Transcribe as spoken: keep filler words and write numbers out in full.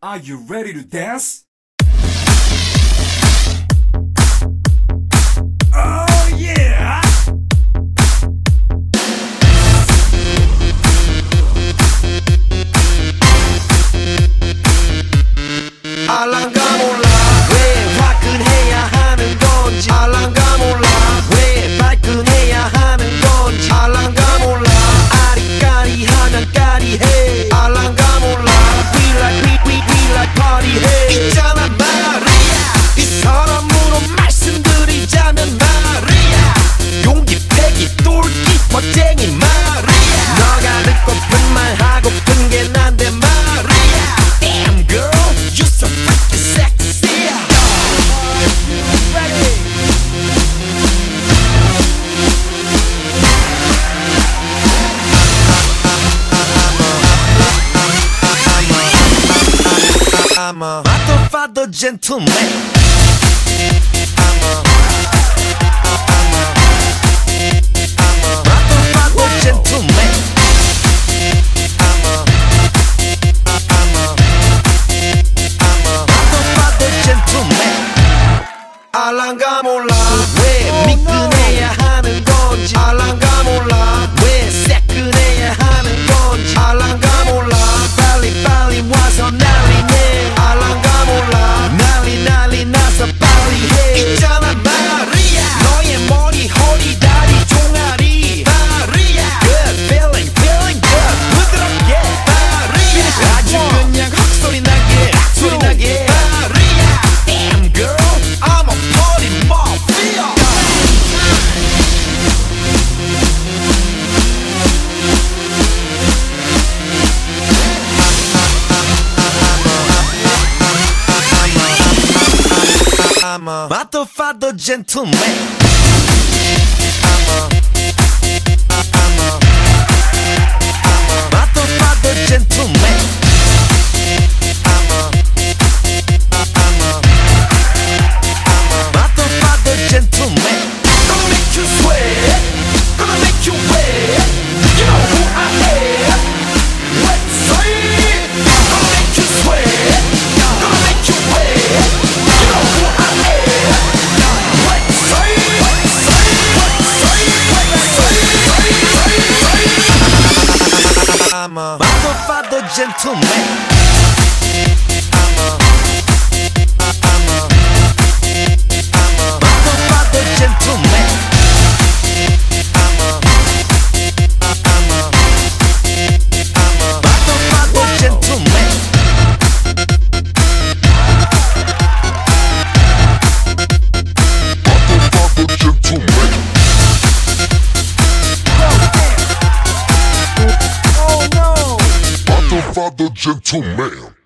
Are you ready to dance? Oh yeah! 알랑가 몰라 왜 화끈해야 하는 건지 알랑가 몰라 왜 발끈해야 하는 건지 알랑가 몰라 아리까리하면 까리해 알랑가 몰라 We like we we we like party해 있잖아 말이야 이 사람으로 말씀드리자면 말이야 용기 패기 똘끼 멋쟁이 말이야 너가 듣고픈 말 하고픈 게 난데 말이야 Damn girl you're so freaking sexy Ready I'm a father, father, gentleman. I'm a, I'm a, I'm a father, father, gentleman. I'm a, I'm a, I'm a father, father, gentleman. 알랑가 몰라 왜 미끈해야 하는 건지 알랑가 몰라 왜 새끈해야 하는 건지 알랑가 몰라 빨리 빨리 와서 난리네 알랑가 몰라 난리 난리 나서 빨리 해 있잖아 말이야 너의 머리 허리 다리 종아리 말이야 Good feeling feeling good 부드럽게 말이야 아주 그냥 헉소리 나게 소리 나게 말이야 Damn girl I'm a party mafia I'm a father, father, gentleman. I'm a, I'm a, I'm a father, father, gentleman. I'm a, I'm a, I'm a father, father, gentleman. Gonna make you sweat, gonna make you wet. You know who I am. Let's say, gonna make you sweat, gonna make you wet. You know who I am. I'm a father, father, gentleman. I'm a, I'm a, I'm a father, father, gentleman. I'm a, I'm a, I'm a father, father, gentleman. Father, father, gentleman. Father, gentleman.